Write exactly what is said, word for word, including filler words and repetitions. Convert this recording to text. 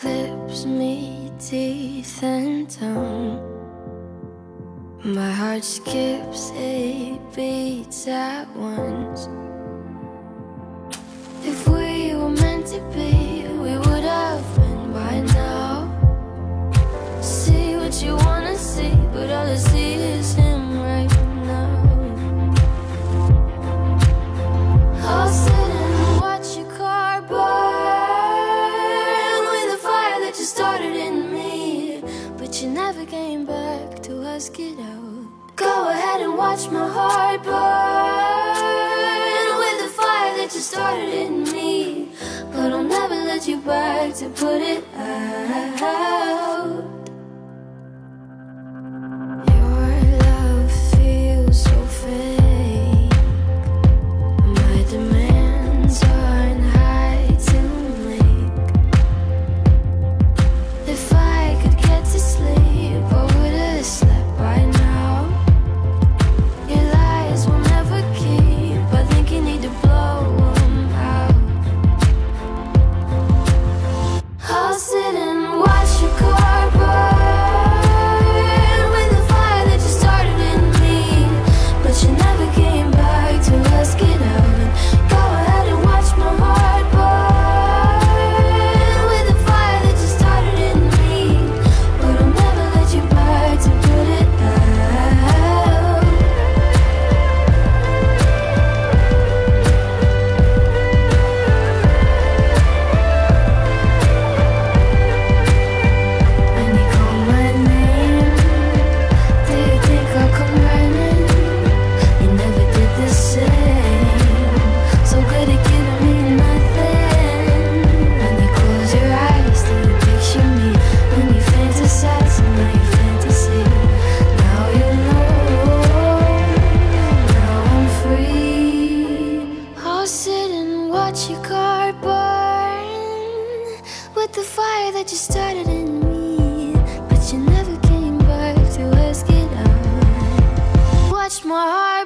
lips meet teeth and tongue. My heart skips eight beats at once. If we were meant to be, we would have been by now. See what you wanna see, but all I see is him right now. I'll sit and watch your car burn with a fire that you started in me, but you never came back to ask it out. Go ahead and watch my heart burn with the fire that you started in me, but I'll never let you back to put it out. Your love feels so fake. My demands aren't high to make. If I could get to sleep, I would have slept by now. Your lies will never keep. I think you need to blow them out. I'll sit and watch your car burn with the fire that you started in me, but you never came back to ask it out. Go ahead and watch my heart burn with the fire that you started in me, but I'll never let you back to put it out. When you call my name, do you think I'll come running? You never did the same. So good at giving me nothing. When you close your eyes, do you picture me? When you fantasize, and now you fantasy. Now you know, now I'm free. I'll sit and watch your car burn with the fire that you started in me, but you never came back to ask it out. Watch my heart